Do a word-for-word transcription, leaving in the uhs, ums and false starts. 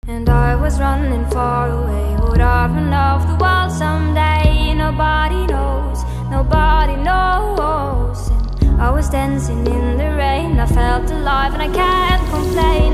And I was running far away. Would I run off the world someday? Nobody knows, nobody knows. And I was dancing in the rain, I felt alive and I can't complain.